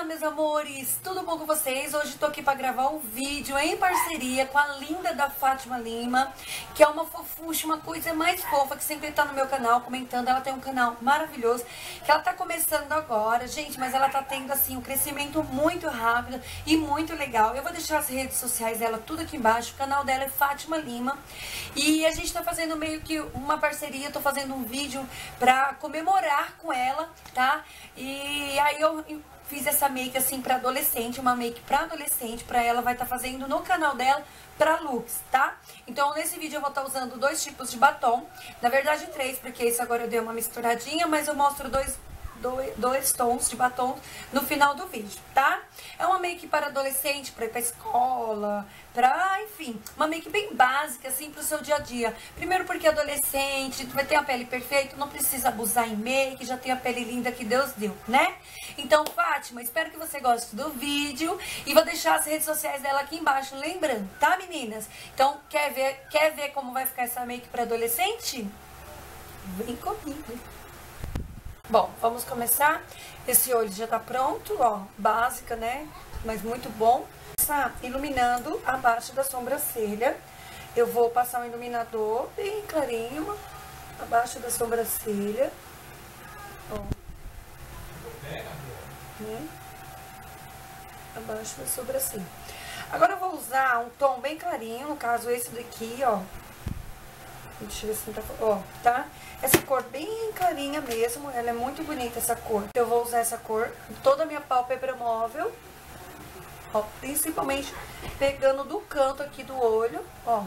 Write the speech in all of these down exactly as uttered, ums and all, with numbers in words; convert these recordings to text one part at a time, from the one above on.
meus amores, tudo bom com vocês? Hoje tô aqui pra gravar um vídeo em parceria com a linda da Fátima Lima, que é uma fofucha, uma coisa mais fofa, que sempre tá no meu canal comentando. Ela tem um canal maravilhoso, que ela tá começando agora, gente, mas ela tá tendo, assim, um crescimento muito rápido e muito legal. Eu vou deixar as redes sociais dela tudo aqui embaixo. O canal dela é Fátima Lima. E a gente tá fazendo meio que uma parceria, tô fazendo um vídeo pra comemorar com ela, tá? E aí eu fiz essa make assim pra adolescente, uma make pra adolescente, pra ela, vai estar tá fazendo no canal dela pra looks, tá? Então nesse vídeo eu vou estar tá usando dois tipos de batom, na verdade três, porque esse agora eu dei uma misturadinha, mas eu mostro dois, dois, dois tons de batom no final do vídeo, tá? É uma make para adolescente, pra ir pra escola, pra, enfim, uma make bem básica, assim, pro seu dia a dia. Primeiro porque adolescente, vai ter a pele perfeita, não precisa abusar em make, já tem a pele linda que Deus deu, né? Então, Fátima, espero que você goste do vídeo e vou deixar as redes sociais dela aqui embaixo, lembrando, tá, meninas? Então, quer ver, quer ver como vai ficar essa make para adolescente? Vem comigo. Bom, vamos começar. Esse olho já tá pronto, ó, básica, né? Mas muito bom. Começar iluminando abaixo da sobrancelha. Eu vou passar um iluminador bem clarinho abaixo da sobrancelha, ó. Né? Abaixo da sobrancelha. Agora eu vou usar um tom bem clarinho, no caso esse daqui, ó. Deixa eu ver se não tá... Ó, tá? Essa cor bem clarinha mesmo, ela é muito bonita essa cor. Eu vou usar essa cor em toda a minha pálpebra móvel, ó, principalmente pegando do canto aqui do olho, ó.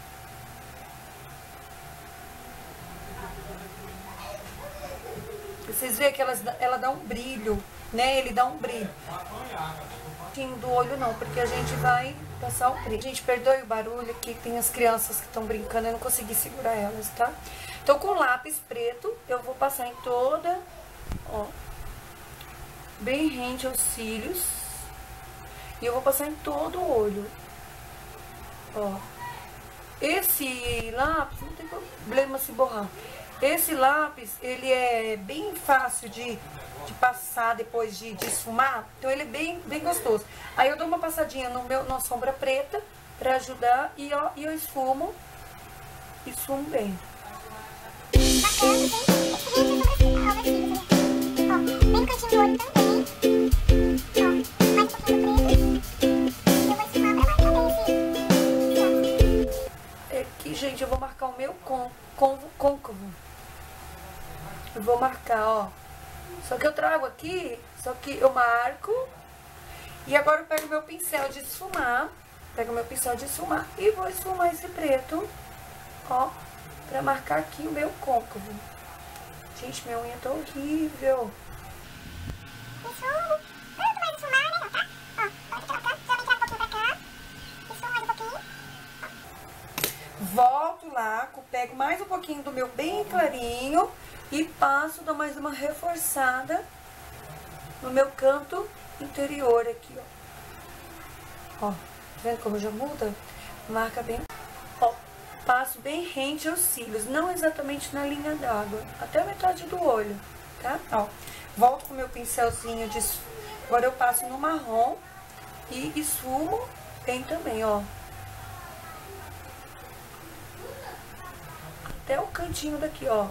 Vocês veem que ela, ela dá um brilho, né? Ele dá um brilho. Do olho não, porque a gente vai passar o brilho. Gente, perdoe o barulho aqui, tem as crianças que estão brincando, eu não consegui segurar elas, tá? Então, com lápis preto, eu vou passar em toda, ó, bem rente aos cílios. E eu vou passar em todo o olho, ó. Esse lápis, não tem problema se borrar. Esse lápis, ele é bem fácil de, de passar depois de, de esfumar. Então, ele é bem, bem gostoso. Aí, eu dou uma passadinha no meu, na sombra preta pra ajudar. E, ó, e eu esfumo. Esfumo bem. Bacana, gente. Esse vídeo é sobre a cílios, ó, bem no cantinho do olho também. Ó, mais um pouquinho do preto. Eu vou esfumar pra marcar bem esse. Aqui, gente, eu vou marcar o meu con, con, côncavo. Eu vou marcar, ó. Só que eu trago aqui, só que eu marco. E agora eu pego meu pincel de esfumar. Pego meu pincel de esfumar e vou esfumar esse preto, ó, pra marcar aqui o meu côncavo. Gente, minha unha tá horrível. Esfumo. Pronto, mais esfumar, né? Tá? Ó, pode colocar. Já vem um pouquinho pra cá. Esfumo mais um pouquinho. Volto lá, pego mais um pouquinho do meu bem clarinho. E passo, dou mais uma reforçada no meu canto interior aqui, ó. Ó, tá vendo como já muda? Marca bem. Ó, passo bem rente aos cílios, não exatamente na linha d'água, até a metade do olho, tá? Ó, volto com o meu pincelzinho de... Agora eu passo no marrom e esfumo bem também, ó. Até o cantinho daqui, ó.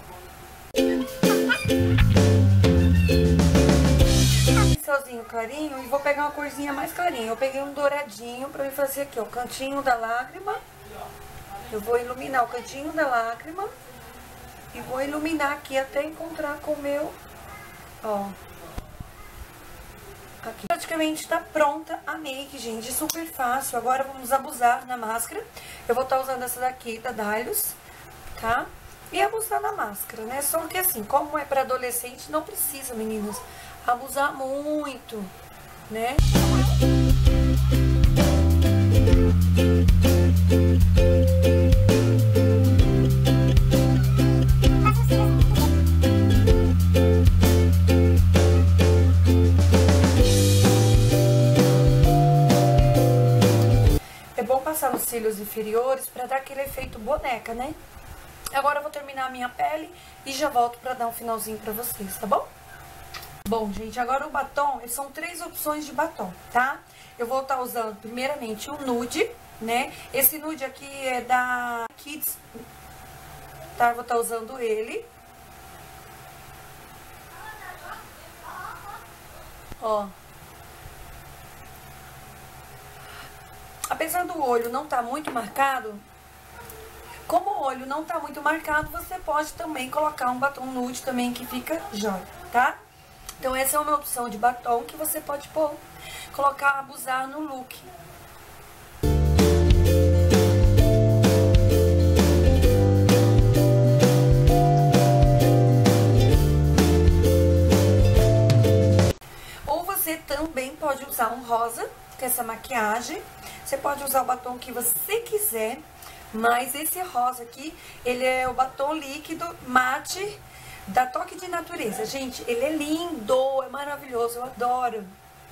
Pincelzinho clarinho e vou pegar uma corzinha mais clarinha. Eu peguei um douradinho pra me fazer aqui, ó, o cantinho da lágrima. Eu vou iluminar o cantinho da lágrima e vou iluminar aqui até encontrar com o meu, ó. Aqui. Praticamente tá pronta a make, gente, super fácil. Agora vamos abusar na máscara. Eu vou estar usando essa daqui da Dylos, tá? E abusar na máscara, né? Só que assim, como é para adolescente, não precisa, meninas, abusar muito, né? É bom passar nos cílios inferiores para dar aquele efeito boneca, né? Agora eu vou terminar a minha pele e já volto pra dar um finalzinho pra vocês, tá bom? Bom, gente, agora o batom, são três opções de batom, tá? Eu vou estar usando primeiramente o nude, né? Esse nude aqui é da Kids, tá? Eu vou estar usando ele. Ó. Apesar do olho não tá muito marcado, como o olho não tá muito marcado, você pode também colocar um batom nude também que fica jóia, tá? Então essa é uma opção de batom que você pode pôr, colocar, abusar no look. Ou você também pode usar um rosa, com essa maquiagem. Você pode usar o batom que você quiser, mas esse rosa aqui, ele é o batom líquido mate da Toque de Natureza. Gente, ele é lindo, é maravilhoso, eu adoro.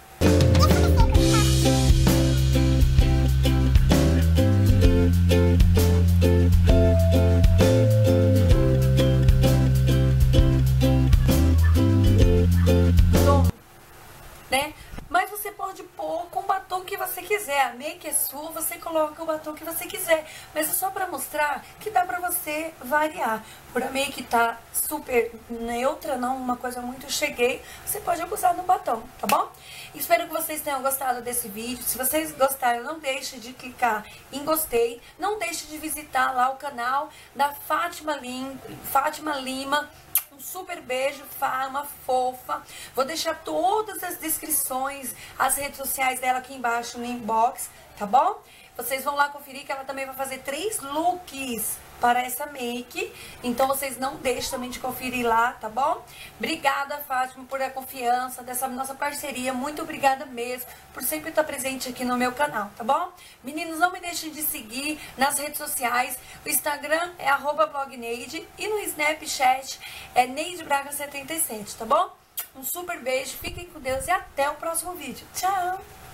Bom, né? Mas você pode pôr com o batom que você quiser. A make é sua, você coloca o batom que você quiser. Mas é só pra mostrar que dá pra você variar. Por a make tá super neutra, não uma coisa muito cheguei, você pode abusar no batom, tá bom? Espero que vocês tenham gostado desse vídeo. Se vocês gostaram, não deixe de clicar em gostei. Não deixe de visitar lá o canal da Fátima Lima. Fátima Lima. Um super beijo, Fá, uma fofa. Vou deixar todas as descrições, as redes sociais dela aqui embaixo no inbox, tá bom? Vocês vão lá conferir que ela também vai fazer três looks para essa make. Então vocês não deixem também de conferir lá, tá bom? Obrigada, Fátima, por a confiança dessa nossa parceria. Muito obrigada mesmo por sempre estar presente aqui no meu canal, tá bom? Meninos, não me deixem de seguir nas redes sociais. O Instagram é arroba blogneide e no Snapchat é Neide Braga setenta e sete, tá bom? Um super beijo, fiquem com Deus e até o próximo vídeo. Tchau!